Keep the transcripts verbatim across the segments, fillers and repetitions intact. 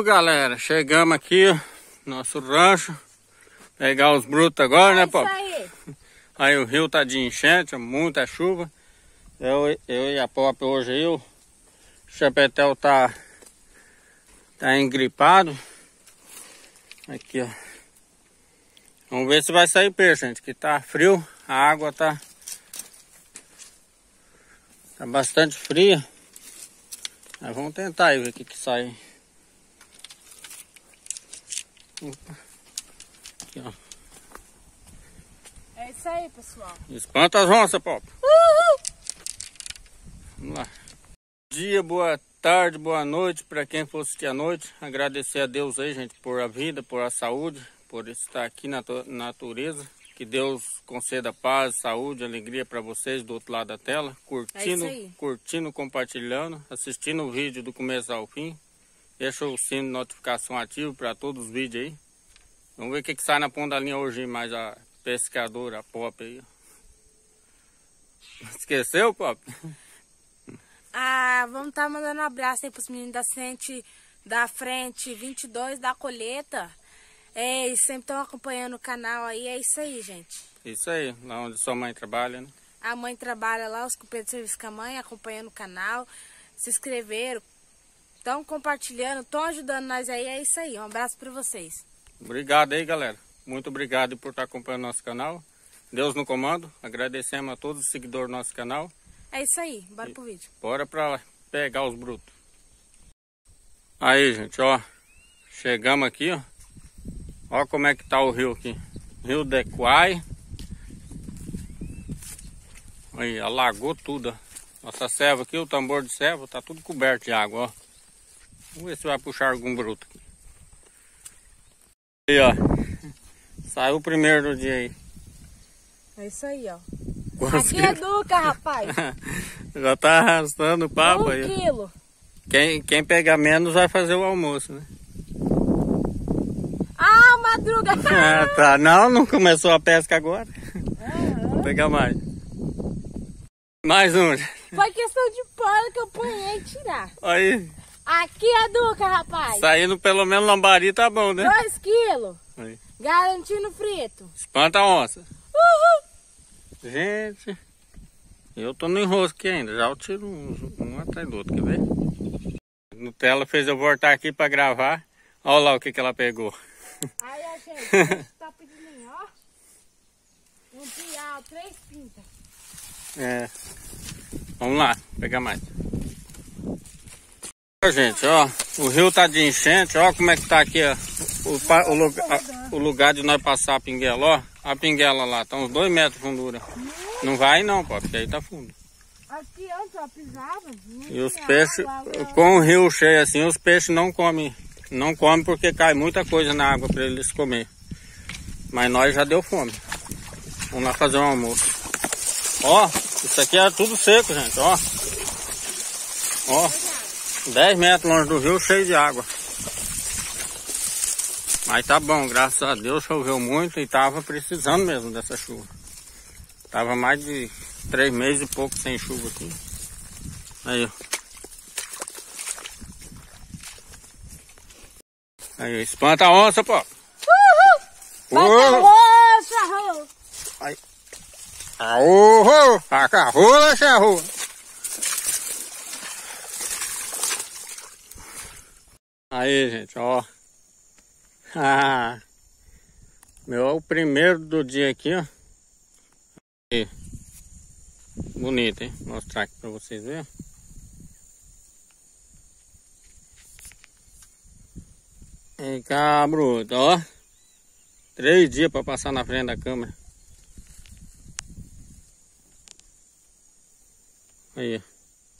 Ô galera, chegamos aqui, ó, nosso rancho. Pegar os brutos agora, né, Pop? Aí. Aí o rio tá de enchente, muita chuva. Eu, eu e a Pop hoje aí, o Chapetel tá, tá engripado. Aqui, ó. Vamos ver se vai sair peixe, gente, que tá frio. A água tá, tá bastante fria. Mas vamos tentar aí ver o que que sai. Opa. Aqui, ó. É isso aí, pessoal. Espanta as onças, Pop. Uhul! Vamos lá. Bom dia, boa tarde, boa noite para quem for assistir à noite. Agradecer a Deus aí, gente, por a vida, por a saúde, por estar aqui na natureza. Que Deus conceda paz, saúde, alegria para vocês do outro lado da tela. Curtindo, é curtindo, compartilhando, assistindo o vídeo do começo ao fim. Deixa o sino de notificação ativo para todos os vídeos aí. Vamos ver o que, que sai na ponta da linha hoje, mais a pescadora, a Pop aí. Esqueceu, Pop? Ah, vamos estar tá mandando um abraço aí pros meninos da frente, da frente vinte e dois da colheita. É, eles sempre estão acompanhando o canal aí, é isso aí, gente. Isso aí, lá onde sua mãe trabalha, né? A mãe trabalha lá, os cumpridos de serviço com a mãe, acompanhando o canal, se inscreveram, estão compartilhando, estão ajudando nós aí, é isso aí. Um abraço para vocês. Obrigado aí, galera. Muito obrigado por estar acompanhando nosso canal. Deus no comando. Agradecemos a todos os seguidores do nosso canal. É isso aí, bora e pro vídeo. Bora pra pegar os brutos. Aí, gente, ó. Chegamos aqui, ó. Ó como é que tá o rio aqui. Rio Dequai. Aí, alagou tudo, ó. Nossa serva aqui, o tambor de serva, tá tudo coberto de água, ó. Vamos ver se vai puxar algum bruto aqui. Aí, ó. Saiu o primeiro do dia aí. É isso aí, ó. Quantos Aqui é Duca, rapaz. Já tá arrastando o papo um aí. Um quilo. Quem, quem pegar menos vai fazer o almoço, né? Ah, Madruga! Ah, tá. Não, não começou a pesca agora. Uhum. Vou pegar mais. Mais um. Foi questão de pano que eu ponhei e tirar. Aí. Aqui é Duca, rapaz. Saindo pelo menos lambari tá bom, né? Dois quilos. Aí. Garantindo frito. Espanta a onça. Uhul. Gente, eu tô no enrosco aqui ainda. Já eu tiro um, um atrás do outro, quer ver? Nutella fez eu voltar aqui pra gravar. Olha lá o que que ela pegou. Aí, ó, gente, tá pedindo, ó. Um piau, três pintas. É. Vamos lá, pegar mais. Gente, ó, o rio tá de enchente, ó como é que tá aqui, ó, o, o, lugar, a, o lugar de nós passar a pinguela, ó, a pinguela lá, tá uns dois metros de fundura. Não vai não, pô, porque aí tá fundo. Aqui antes, ó, pisava. E os peixes, com o rio cheio assim, os peixes não comem, não comem porque cai muita coisa na água para eles comer. Mas nós já deu fome. Vamos lá fazer um almoço. Ó, isso aqui é tudo seco, gente, ó. Ó. dez metros longe do rio, cheio de água. Mas tá bom, graças a Deus choveu muito e tava precisando mesmo dessa chuva. Tava mais de três meses e pouco sem chuva aqui. Aí, ó. Aí, espanta a onça, pô. Uhul! Vai carroça, Aí. Aô, a carroça, charrua. Aí, gente, ó. Ah, meu é o primeiro do dia aqui, ó. Aí. Bonito, hein? Vou mostrar aqui pra vocês verem. Vem cá, bruto, ó. Três dias pra passar na frente da câmera. Aí, ó.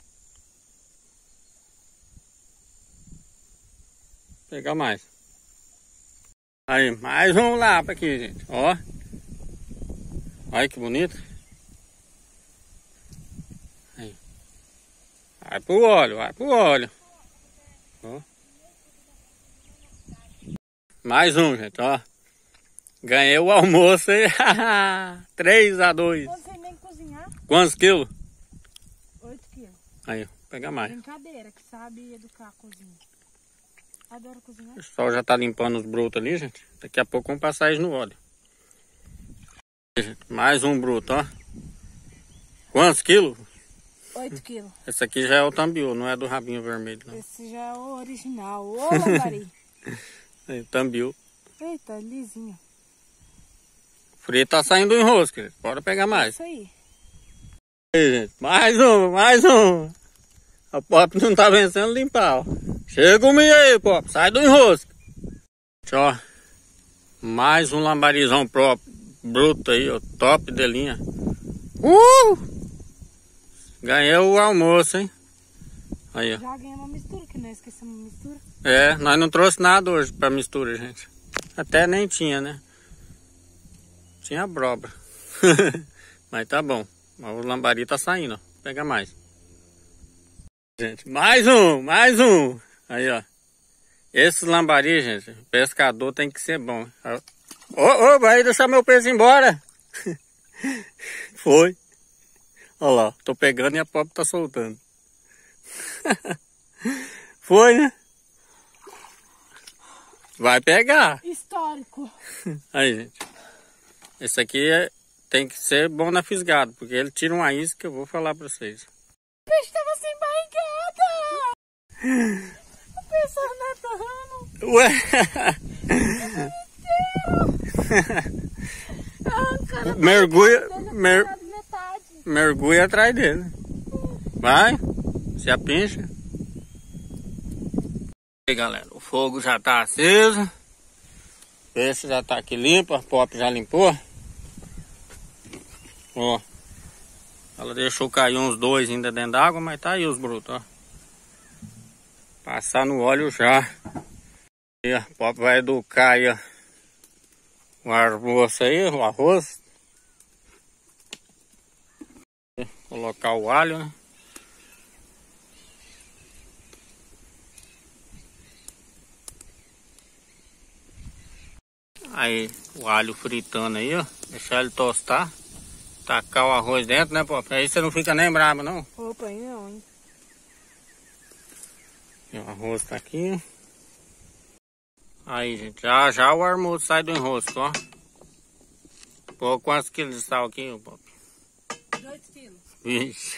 Pegar mais. Aí, mais um lá pra aqui, gente. Ó. Olha que bonito. Aí. Vai pro óleo, vai pro óleo. Ó. Mais um, gente, ó. Ganhei o almoço aí. três a dois. Não sei nem cozinhar. Quantos quilos? oito quilos. Aí, pega mais. Brincadeira, que sabe educar a cozinha. Adoro cozinhar. O pessoal já tá limpando os brotos ali, gente. Daqui a pouco vamos passar eles no óleo. Mais um broto, ó. Quantos quilos? oito quilos. Esse aqui já é o tambiú, não é do rabinho vermelho, não. Esse já é o original. Ô, lambari. É, tambiú. Eita, lisinho. O frito tá saindo em rosca. Bora pegar mais. Isso aí. Aí, gente. Mais um, mais um. A Pop não tá vencendo limpar, ó. Chega comigo aí, Pop. Sai do enrosco. Ó. Mais um lambarizão próprio. Bruto aí, ó. Top de linha. Uh! Ganhei o almoço, hein? Aí, ó. Já ganhei uma mistura, que não esquecemos uma mistura. É, nós não trouxe nada hoje pra mistura, gente. Até nem tinha, né? Tinha abóbora. Mas tá bom. O lambari tá saindo, ó. Pega mais. Gente, mais um, mais um. Aí, ó. Esse lambari, gente, pescador tem que ser bom. Ô, ô, vai deixar meu peixe embora. Foi. Olha lá, tô pegando e a Pop tá soltando. Foi, né? Vai pegar. Histórico. Aí, gente. Esse aqui é, tem que ser bom na fisgada, porque ele tira uma isca que eu vou falar pra vocês. O peixe tava sem barrigada. O peixe nadando. Ué? Ah, mergulha, mer, mergulha atrás dele. Vai, se apincha. Aí, galera, o fogo já tá aceso. O peixe já tá aqui limpo, a Pop já limpou. Ó, ela deixou cair uns dois ainda dentro d'água, mas tá aí os brutos, ó. Passar no óleo já. E a Pop vai educar aí, ó. O almoço aí, o arroz. Colocar o alho, né? Aí, o alho fritando aí, ó. Deixar ele tostar. Tacar o arroz dentro, né, Pop? Aí você não fica nem bravo, não. Opa, aí não, hein? E o arroz tá aqui. Aí, gente, já já o almoço sai do enrosco, ó. Pô, quantos quilos de sal aqui, Pop? oito quilos. Vixe.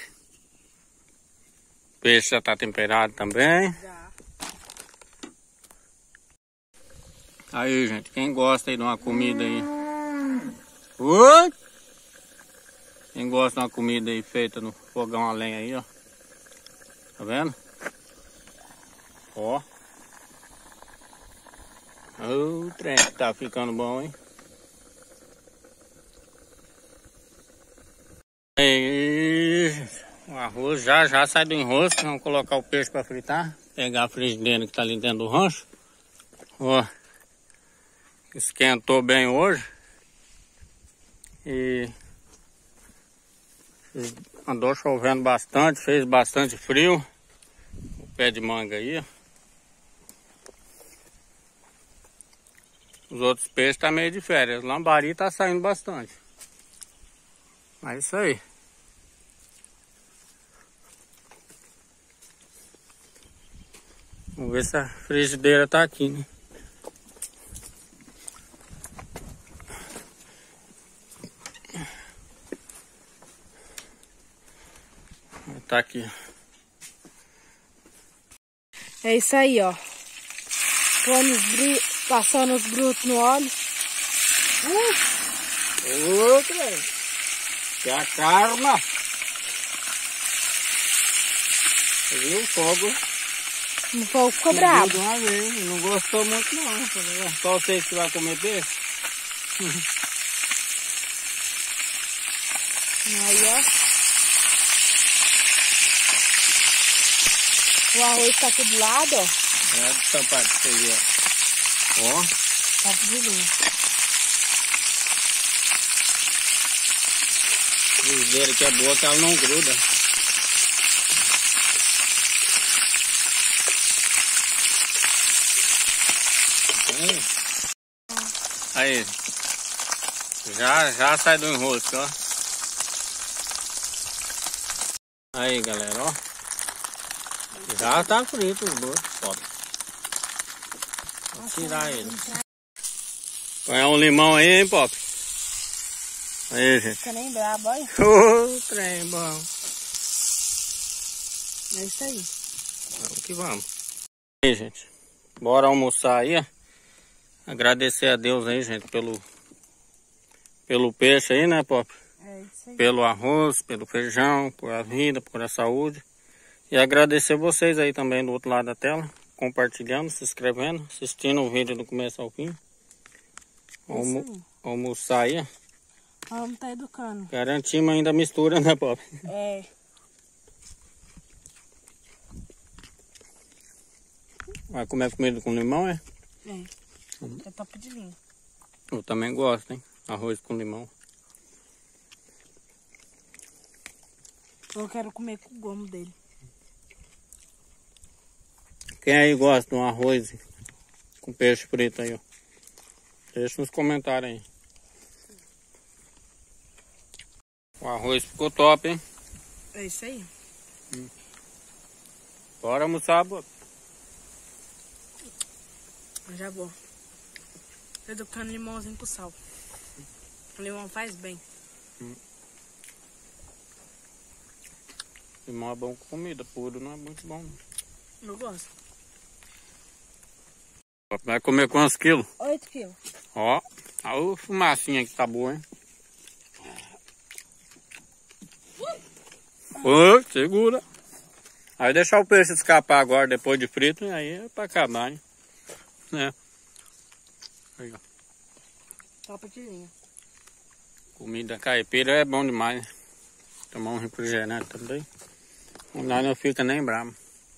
O peixe já tá temperado também. Já. Aí, gente, quem gosta aí de uma comida aí? Oi! Quem gosta de uma comida aí feita no fogão a lenha aí, ó. Tá vendo? Ó. O trem tá ficando bom, hein? Aí, o arroz já já sai do enrosco. Vamos colocar o peixe para fritar. Pegar a frigideira que tá ali dentro do rancho. Ó. Esquentou bem hoje. E andou chovendo bastante, fez bastante frio. O pé de manga aí, ó. Os outros peixes tá meio de férias. O lambari tá saindo bastante. É isso aí. Vamos ver se a frigideira tá aqui, né? Tá aqui. É isso aí, ó. Põe os bru... Passando os brutos no óleo. Uh! Outra! Que a karma! Viu o fogo? O fogo ficou bravo. De uma vez. Não gostou muito não. Só você que vai comer peixe? Aí, ó. O arroz tá aqui do lado, ó. É, tampar pra você ver, ó. Ó. Tá de linha. A frigideira que é boa que ela não gruda. Aí. Já, já sai do enrosco, ó. Aí, galera, ó. Já tá frito os brotos, foda. tirar ele. Põe um limão aí, hein, Pop? Aí, gente. Fica nem brabo, olha. Ô, trem bom. É isso aí. Vamos que vamos. Aí, gente. Bora almoçar aí, ó. Agradecer a Deus aí, gente, pelo, pelo peixe aí, né, Pop? É isso aí. Pelo arroz, pelo feijão, por a vida, por a saúde. E agradecer vocês aí também do outro lado da tela, compartilhando, se inscrevendo, assistindo o vídeo do começo ao fim. Almo aí. Almoçar aí, ó. Vamos tá educando. Garantimos ainda a mistura, né, Pop? É. Vai comer comida com limão, é? É. É top de linha. Eu também gosto, hein? Arroz com limão. Eu quero comer com o gomo dele. Quem aí gosta de um arroz com peixe frito aí, ó? Deixa nos comentários aí. O arroz ficou top, hein? É isso aí. Hum. Bora almoçar, pô. Já vou. Educando limãozinho com sal. O limão faz bem. Hum. Limão é bom com comida, puro não é muito bom. Eu gosto. Vai comer quantos quilos? oito quilos. Ó, a fumacinha que tá boa, hein? Ô, segura. Aí deixar o peixe escapar agora, depois de frito, aí é pra acabar, hein? É. Aí, ó. Top de linha. Comida caipira é bom demais, né? Tomar um refrigerante também. Nós não fica nem bravo.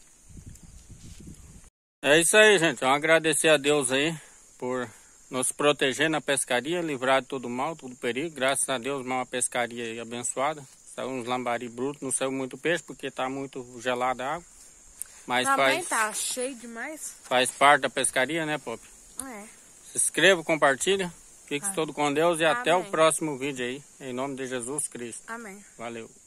É isso aí, gente. Vamos agradecer a Deus aí por nos proteger na pescaria, livrar de todo mal, todo perigo. Graças a Deus, uma pescaria aí abençoada. Saiu uns lambari brutos, não saiu muito peixe porque tá muito gelada a água. Mas também faz, tá cheio demais. faz parte da pescaria, né, Pop? É. Se inscreva, compartilha. Fique Ah. todo com Deus e Amém. até o próximo vídeo aí. Em nome de Jesus Cristo. Amém. Valeu.